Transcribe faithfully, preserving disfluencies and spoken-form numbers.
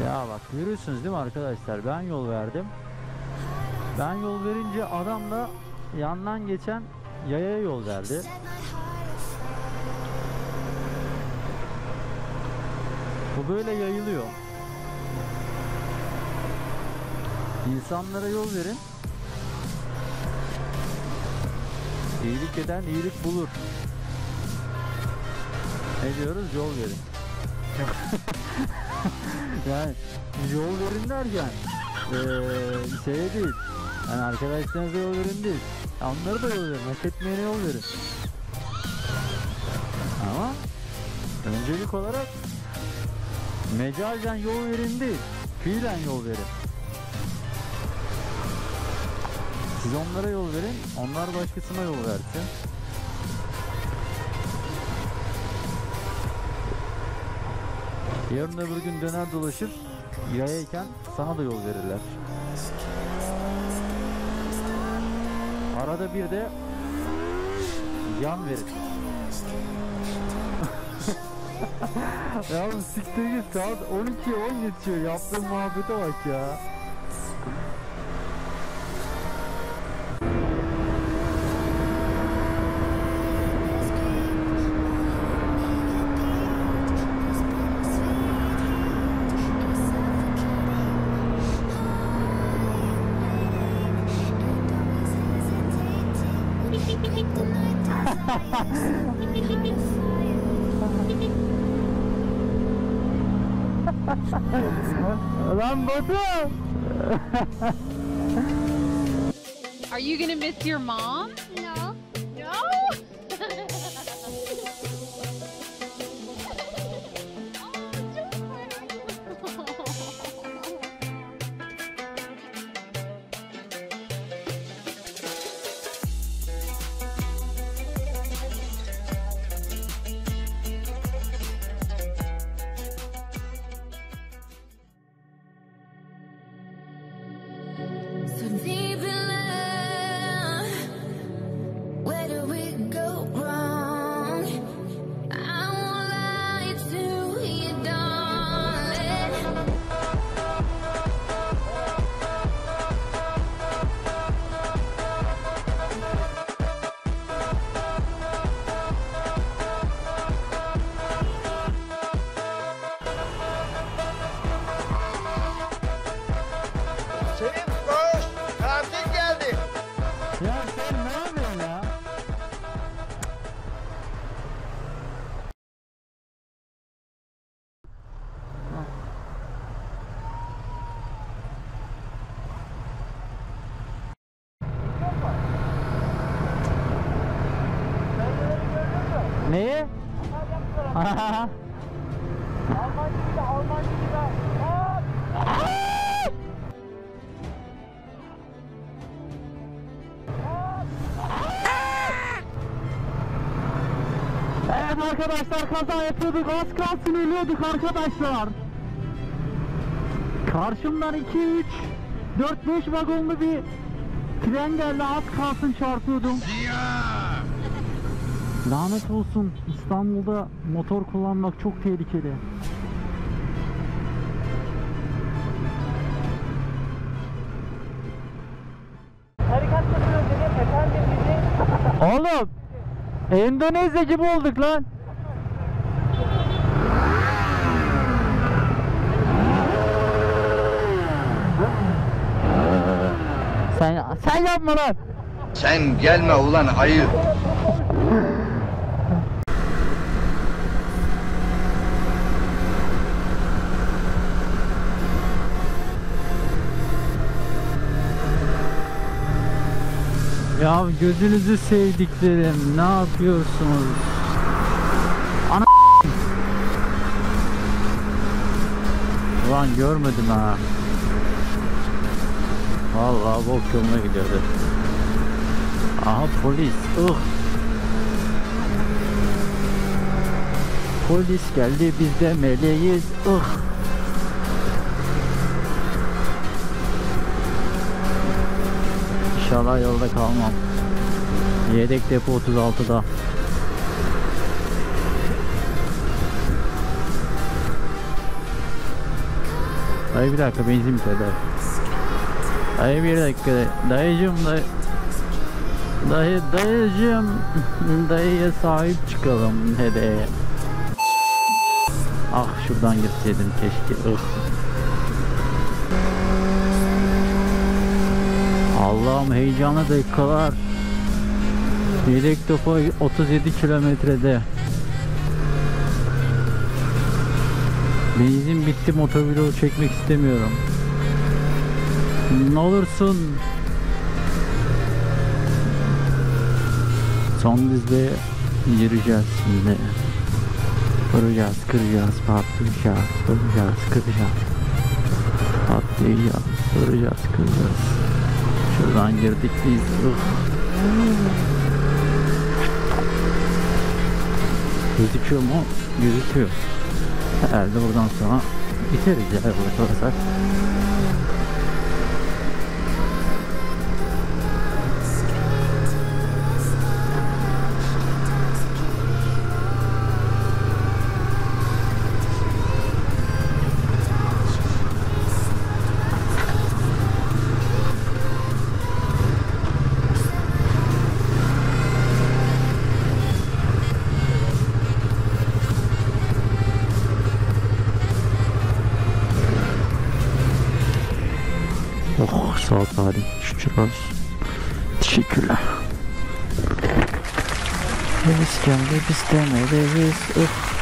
Ya bak görüyorsunuz değil mi arkadaşlar, ben yol verdim. Ben yol verince adam da yandan geçen yayaya yol verdi. Bu böyle yayılıyor. İnsanlara yol verin. İyilik eden iyilik bulur. Ne diyoruz? Yol verin. Yani yol verin derken ee, şey değil. Yani arkadaşlarınıza yol verin değil. Onları da yol verin. Hak etmeyene yol verin. Ama öncelik olarak mecazen yol verin değil, fiilen yol verin. Siz onlara yol verin, onlar başkasına yol versin. Yarın öbür gün döner dolaşır, yayayken sana da yol verirler. Arada bir de yan verin. Ya oğlum siktir git, saat on ikiye on geçiyor, yaptığın muhabbete bak ya. Lan Batu! Are you gonna miss your mom? No. No? So deep in love, where do we go wrong? I won't lie to you, darling. Sevim koş, karantin geldi. Ya sen ne yapıyorsun ya? Neyi? Alman gibi, Alman gibi. Evet arkadaşlar, kaza yapıyorduk, az kalsın ölüyorduk arkadaşlar. Karşımdan iki, üç, dört, beş vagonlu bir tren geldi, az kalsın çarpıyordum. Lanet olsun, İstanbul'da motor kullanmak çok tehlikeli. Tarikat yapıyoruz dedim, efendim bizi. Oğlum, Endonezya gibi olduk lan. Sen sen yapma lan. Sen gelme ulan ayı. Ya gözünüzü sevdiklerim, ne yapıyorsunuz? Ana ulan görmedim ha. Vallahi bok yoluna gidiyordu. Aha polis. Ih. Polis geldi, biz de meleğiz. Ih. İnşallah yolda kalmam. Yedek depo otuz altıda. Dayı bir dakika benzin biter dayı. Dayı bir dakika dayıcım dayı. Dayı dayıcım dayıya sahip çıkalım hede. Ah şuradan gitseydim keşke. Ih. Allah'ım heyecanlı dakikalar. Yedek topa otuz yedi kilometrede. Benzin bitti, motovlog çekmek istemiyorum. Ne olursun. Son düzlüğe yürüyeceğiz şimdi. Vuracağız, kıracağız, patlayacağız, vuracağız, kıracağız. Patlayacağız, vuracağız, kıracağız. Şuradan girdik biz. Uf. Gözüküyor mu? Gözüküyor. Herhalde buradan sonra biteriz ya burada olsak. Oh sağ ol Salih. Şükür olsun. Teşekkürler. Biz geldi biz demedeyiz. Uf.